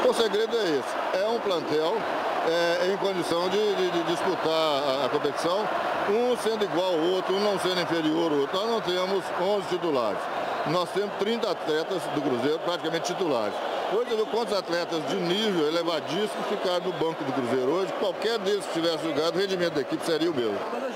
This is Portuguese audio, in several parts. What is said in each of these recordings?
O segredo é esse, é um plantel em condição de disputar a competição, um sendo igual ao outro, um não sendo inferior ao outro. Nós não temos 11 titulares, nós temos 30 atletas do Cruzeiro praticamente titulares. Hoje eu vi quantos atletas de nível elevadíssimo ficaram no banco do Cruzeiro. Hoje, qualquer deles que tivesse jogado, o rendimento da equipe seria o mesmo.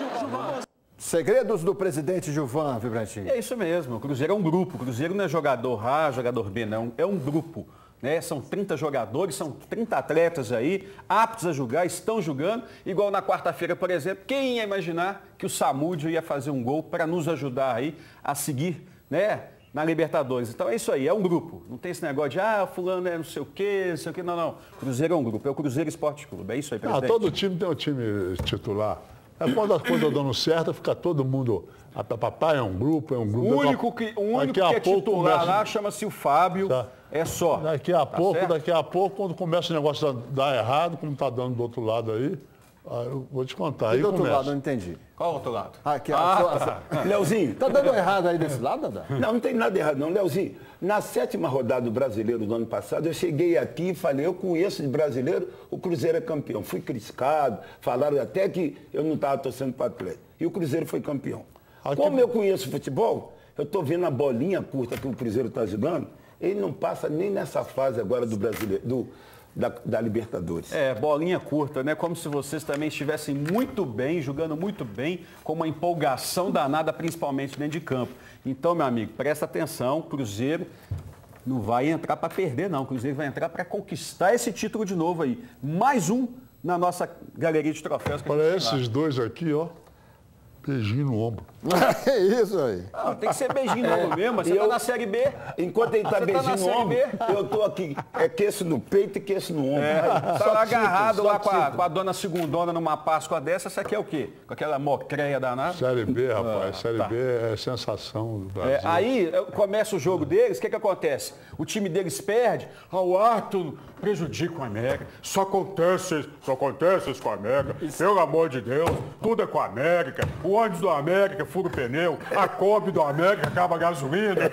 Segredos do presidente Gilvan, Vibrantinho. É isso mesmo, o Cruzeiro é um grupo, o Cruzeiro não é jogador A, jogador B, não, é um grupo. Né? São 30 jogadores, são 30 atletas aí, aptos a jogar, estão jogando. Igual na quarta-feira, por exemplo, quem ia imaginar que o Samúdio ia fazer um gol para nos ajudar aí a seguir, né, na Libertadores. Então é isso aí, é um grupo. Não tem esse negócio de, fulano é não sei o quê, não, não. O Cruzeiro é um grupo, é o Cruzeiro Esporte Clube, é isso aí, presidente. Todo time tem um time titular. Quando as coisas dando certo, fica todo mundo... Papai é um grupo, O único que é titular lá chama-se o Fábio, tá. É só. Daqui a pouco, quando começa o negócio a dar errado, como está dando do outro lado aí, eu vou te contar. Aí do outro começa. lado, não entendi. Qual o outro lado? Aqui, Leozinho. Tá dando errado aí desse lado, Dadá? Não tem nada errado não. Leozinho, na 7ª rodada do Brasileiro do ano passado, eu cheguei aqui e falei, eu conheço de brasileiro, o Cruzeiro é campeão. Fui criticado, falaram até que eu não estava torcendo para o Atlético. E o Cruzeiro foi campeão. Como eu conheço futebol, eu estou vendo a bolinha curta que o Cruzeiro está jogando, ele não passa nem nessa fase agora do brasileiro, da Libertadores. Bolinha curta, né? Como se vocês também estivessem muito bem, jogando muito bem, com uma empolgação danada, principalmente dentro de campo. Então, meu amigo, presta atenção, o Cruzeiro não vai entrar para perder, não. O Cruzeiro vai entrar para conquistar esse título de novo aí. Mais um na nossa galeria de troféus. Olha esses dois aqui, ó. Beijinho no ombro. É isso aí. Tem que ser beijinho no ombro mesmo. Você tá na Série B. Enquanto ele tá beijinho no ombro, eu tô aqui. Queixo no peito e queixo no ombro. Tá agarrado lá com a dona Segundona numa Páscoa dessa. Você quer o quê? Com aquela mocreia danada? Série B, rapaz. Série B é sensação do Brasil. Aí começa o jogo deles, o que acontece? O time deles perde. O Arthur prejudica o América. Só acontece isso com a América. Pelo amor de Deus, tudo é com a América. O ônibus do América fura o pneu. A Kombi do América acaba a gasolina.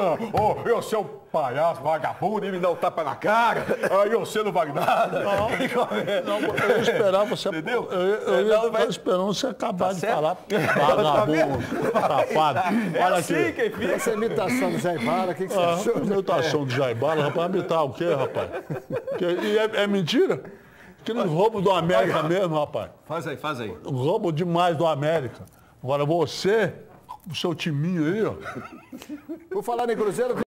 Eu sou um palhaço, vagabundo, e me dá um tapa na cara. Aí você não vale nada. Não, eu ia esperar você. Entendeu? Eu ia estar esperando você acabar de falar. Vagabundo, safado. Olha assim, aqui. Essa imitação do Jaibala, o que você achou? Imitação do Jaibala, rapaz, imitar o quê, rapaz? E é mentira? Aquele roubo do América mesmo, rapaz. Faz aí. Roubo demais do América. Agora você, o seu timinho aí, ó. Por falar em Cruzeiro...